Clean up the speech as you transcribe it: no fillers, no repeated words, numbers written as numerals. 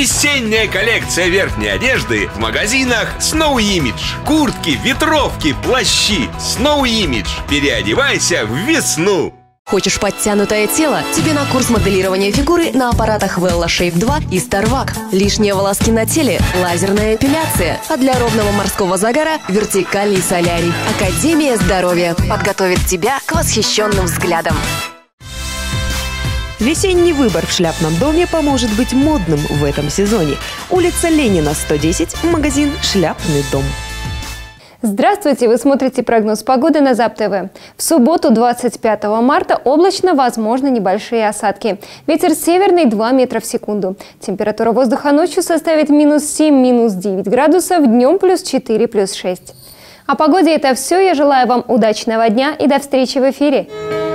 Весенняя коллекция верхней одежды в магазинах Snow Image. Куртки, ветровки, плащи. Snow Image. Переодевайся в весну. Хочешь подтянутое тело? Тебе на курс моделирования фигуры на аппаратах Vella Shape 2 и Starvac. Лишние волоски на теле – лазерная эпиляция. А для ровного морского загара – вертикальный солярий. Академия здоровья подготовит тебя к восхищенным взглядам. Весенний выбор в шляпном доме поможет быть модным в этом сезоне. Улица Ленина, 110, магазин «Шляпный дом». Здравствуйте! Вы смотрите прогноз погоды на ЗАП-ТВ. В субботу, 25 марта, облачно, возможны небольшие осадки. Ветер северный 2 метра в секунду. Температура воздуха ночью составит -7, -9 градусов, днем +4, +6. О погоде это все. Я желаю вам удачного дня и до встречи в эфире.